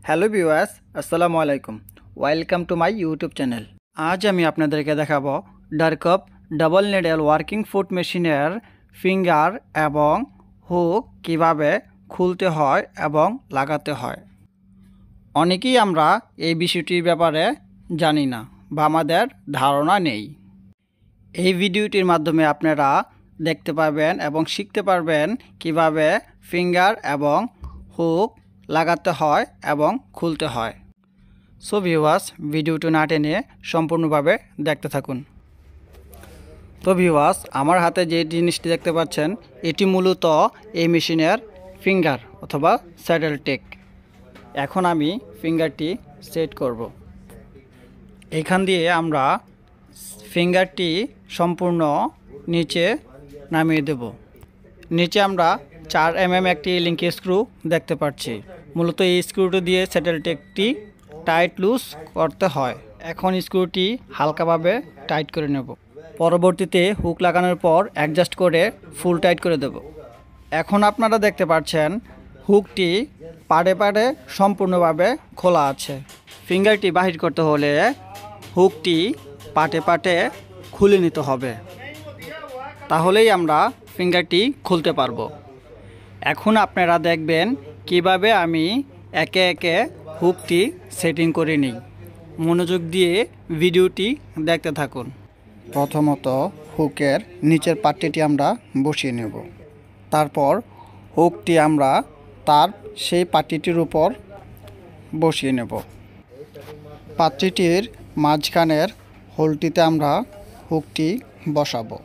Hello viewers, আসসালামু আলাইকুম। Welcome to my YouTube channel. আজ আমি আপনাদেরকে দেখাবো ডারকপ ডাবল নিডল ওয়ার্কিং ফুট মেশিনের ফিঙ্গার এবং হুক কিভাবে খুলতে হয় এবং লাগাতে হয়। অনেকেই আমরা এই বিষয়টির ব্যাপারে জানি না বা আমাদের ধারণা নেই। এই ভিডিওটির মাধ্যমে আপনারা দেখতে পাবেন এবং শিখতে পারবেন কিভাবে ফিঙ্গার এবং হুক লাগাতে হয় এবং খুলতে হয়। সো ভিউয়ার্স, ভিডিওটি না টেনে সম্পূর্ণভাবে দেখতে থাকুন। তো ভিউয়ার্স, আমার হাতে যে জিনিসটি দেখতে পাচ্ছেন এটি মূলত এই মেশিনের ফিঙ্গার অথবা স্যাডেল টেক। এখন আমি ফিঙ্গারটি সেট করব। এখান দিয়ে আমরা ফিঙ্গারটি সম্পূর্ণ নিচে নামিয়ে দেব। নিচে আমরা 4 mm একটি লিঙ্কি স্ক্রু দেখতে পাচ্ছি। মূলত এই স্ক্রুটি দিয়ে স্যাডেল টেকটি টাইট লুজ করতে হয়। এখন স্ক্রুটি হালকাভাবে টাইট করে নেব। পরবর্তীতে হুক লাগানোর পর অ্যাডজাস্ট করে ফুল টাইট করে দেব। এখন আপনারা দেখতে পাচ্ছেন হুকটি পাড়ে পাড়ে সম্পূর্ণভাবে খোলা আছে। ফিঙ্গারটি বাহির করতে হলে হুকটি পাটে পাটে খুলে নিতে হবে, তাহলেই আমরা ফিঙ্গারটি খুলতে পারবো। এখন আপনারা দেখবেন কিভাবে আমি একে একে হুকটি সেটিং করে নিই। মনোযোগ দিয়ে ভিডিওটি দেখতে থাকুন। প্রথমত হুকের নিচের পাট্টিটি আমরা বসিয়ে নেব। তারপর হুকটি আমরা তার সেই পাট্টিটির উপর বসিয়ে নেব। পাট্টিটির মাঝখানের হোলটিতে আমরা হুকটি বসাবো।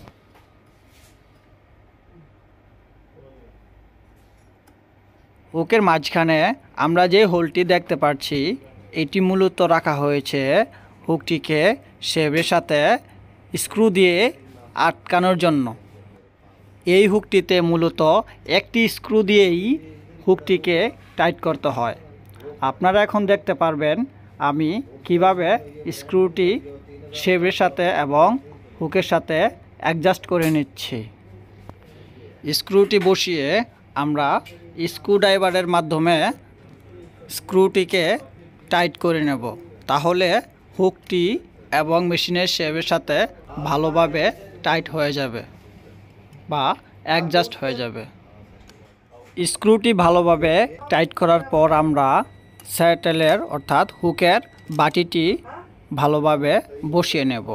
হুকের মাঝখানে আমরা যে হোলটি দেখতে পাচ্ছি এটি মূলত রাখা হয়েছে হুকটিকে শেভের সাথে স্ক্রু দিয়ে আটকানোর জন্য। এই হুকটিতে মূলত একটি স্ক্রু দিয়েই হুকটিকে টাইট করতে হয়। আপনারা এখন দেখতে পারবেন আমি কিভাবে স্ক্রুটি শেভের সাথে এবং হুকের সাথে অ্যাডজাস্ট করে নিচ্ছি। স্ক্রুটি বসিয়ে আমরা স্ক্রুড্রাইভারের মাধ্যমে স্ক্রুটিকে টাইট করে নেব, তাহলে হুকটি এবং মেশিনের শেভের সাথে ভালোভাবে টাইট হয়ে যাবে বা অ্যাডজাস্ট হয়ে যাবে। স্ক্রুটি ভালোভাবে টাইট করার পর আমরা স্যাটেলের অর্থাৎ হুকের বাটিটি ভালোভাবে বসিয়ে নেব।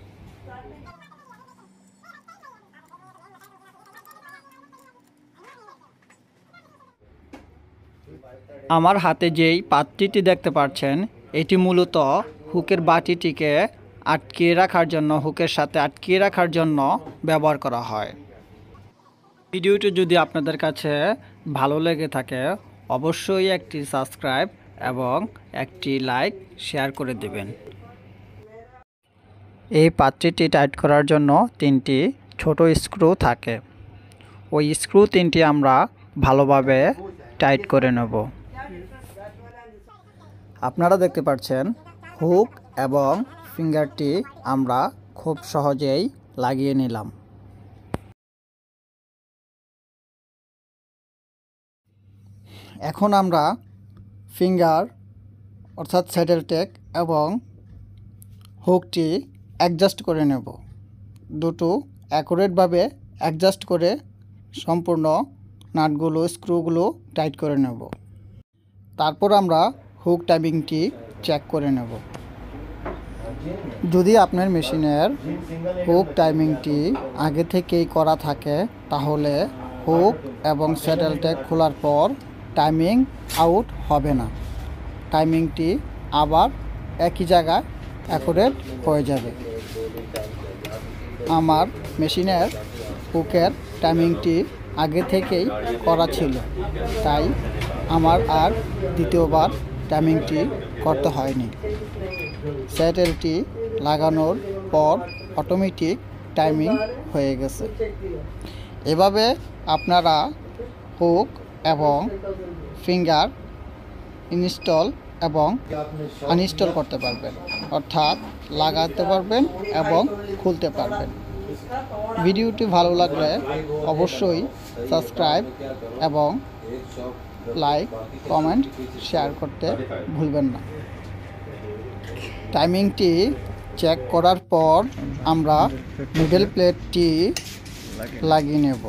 আমার হাতে যেই পাত্রটি দেখতে পাচ্ছেন এটি মূলত হুকের বাটিটিকে আটকিয়ে রাখার জন্য, হুকের সাথে আটকিয়ে রাখার জন্য ব্যবহার করা হয়। ভিডিওটি যদি আপনাদের কাছে ভালো লেগে থাকে অবশ্যই একটি সাবস্ক্রাইব এবং একটি লাইক শেয়ার করে দেবেন। এই পাত্রটি টাইট করার জন্য 3টি ছোট স্ক্রু থাকে। ওই স্ক্রু 3টি আমরা ভালোভাবে টাইট করে নেব। আপনারা দেখতে পাচ্ছেন হুক এবং ফিঙ্গারটি আমরা খুব সহজেই লাগিয়ে নিলাম। এখন আমরা ফিঙ্গার অর্থাৎ স্যাডেল টেক এবং হুকটি অ্যাডজাস্ট করে নেব। দুটো অ্যাকুরেটভাবে অ্যাডজাস্ট করে সম্পূর্ণ নাটগুলো স্ক্রুগুলো টাইট করে নেব। তারপর আমরা হুক টাইমিংটি চেক করে নেব। যদি আপনার মেশিনের হুক টাইমিংটি আগে থেকেই করা থাকে তাহলে হুক এবং স্যাডেল টেক খোলার পর টাইমিং আউট হবে না। টাইমিংটি আবার একই জায়গায় অ্যাকুরেট হয়ে যাবে। আমার মেশিনের হুকের টাইমিংটি আগে থেকেই করা ছিল, তাই আমার আর দ্বিতীয়বার টাইমিংটি করতে হয়নি। স্যাটেলটি লাগানোর পর অটোমেটিক টাইমিং হয়ে গেছে। এভাবে আপনারা হুক এবং ফিঙ্গার ইনস্টল এবং আনইনস্টল করতে পারবেন, অর্থাৎ লাগাতে পারবেন এবং খুলতে পারবেন। ভিডিওটি ভালো লাগলে অবশ্যই সাবস্ক্রাইব এবং লাইক কমেন্ট শেয়ার করতে ভুলবেন না। টাইমিংটি চেক করার পর আমরা নিডল প্লেটটি লাগিয়ে নেব।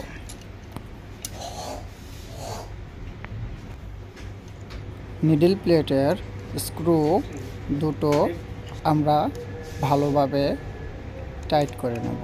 নিডল প্লেটের স্ক্রু দুটো আমরা ভালোভাবে টাইট করে নেব।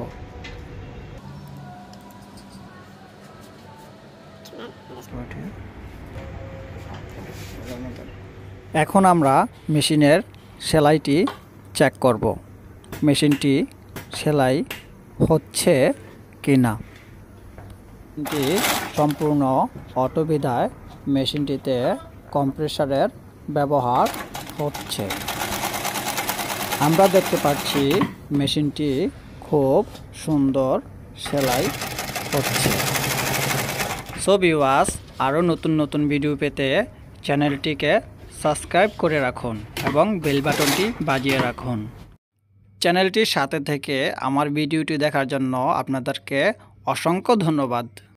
এখন আমরা মেশিনের সেলাইটি চেক করব, মেশিনটি সেলাই হচ্ছে কিনা। মেশিনটি সম্পূর্ণ অটো বিধায় মেশিনটিতে কম্প্রেসারের ব্যবহার হচ্ছে। আমরা দেখতে পাচ্ছি মেশিনটি খুব সুন্দর সেলাই হচ্ছে। সো ভিউয়ার্স, আরও নতুন নতুন ভিডিও পেতে চ্যানেলটিকে সাবস্ক্রাইব করে রাখুন এবং বেল বাটনটি বাজিয়ে রাখুন। চ্যানেলটির সাথে থেকে আমার ভিডিওটি দেখার জন্য আপনাদেরকে অসংখ্য ধন্যবাদ।